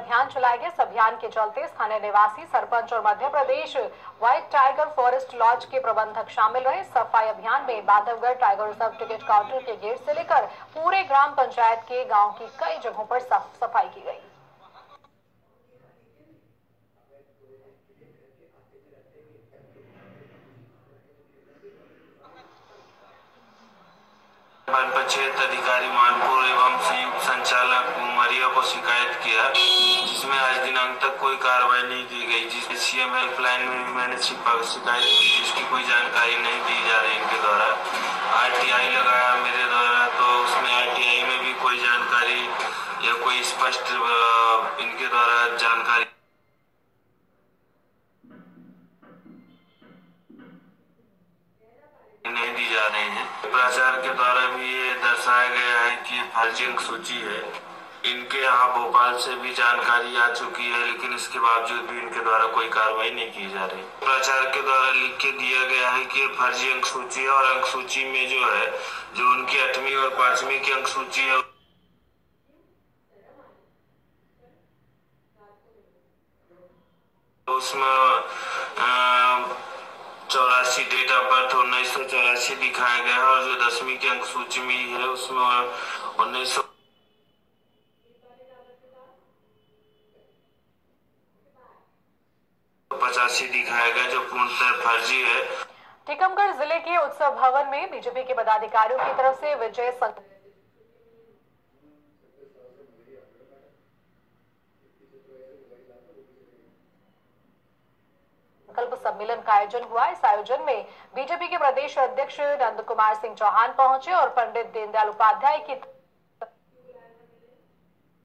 अभियान चलाया गया। इस अभियान के चलते स्थानीय निवासी, सरपंच और Madhya Pradesh white tiger forest lodge के प्रबंधक शामिल रहे। सफाई अभियान में Bandhavgarh tiger reserve ticket counter के गेट से लेकर पूरे ग्राम पंचायत के गांव की कई जगहों पर साफ सफाई की गई। वन पंचायत अधिकारी मानपुर एवं संयुक्त संचालक उमरिया को शिकायत किया, जिसमें आज दिनांक तक कोई कार्रवाई नहीं की गई। जिस सीएम हेल्पलाइन में भी मैंने शिकायत की, जिसकी कोई जानकारी नहीं दी जा रही इनके द्वारा। आरटीआई लगाया मेरे द्वारा, तो उसमें आरटीआई में भी कोई जानकारी या कोई स्पष्ट इनके द्वारा जानकारी नहीं दी जा रही है। प्रचार के द्वारा भी ये दर्शाया गया है कि फर्जी अंक सूची है। इनके यहाँ भोपाल से भी जानकारी आ चुकी है, लेकिन इसके बावजूद भी इनके द्वारा कोई कार्रवाई नहीं की जा रही। प्रचार के द्वारा लिख के दिया गया है कि फर्जी अंक सूची है, और अंक सूची में जो है, जो उनकी 8वीं और 5वीं की अंक सूची है, उसमें 84 डेट ऑफ बर्थ 1984 दिखाया गया है, और जो 10वीं की अंक सूची में है उसमें 1985 दिखाया गया, जो पूर्णतः फर्जी है। टीकमगढ़ जिले के उत्सव भवन में बीजेपी के पदाधिकारियों की तरफ से विजय संकल्प सम्मेलन का आयोजन हुआ। इस आयोजन में बीजेपी के प्रदेश अध्यक्ष नंद कुमार सिंह चौहान पहुंचे और पंडित दीनदयाल उपाध्याय की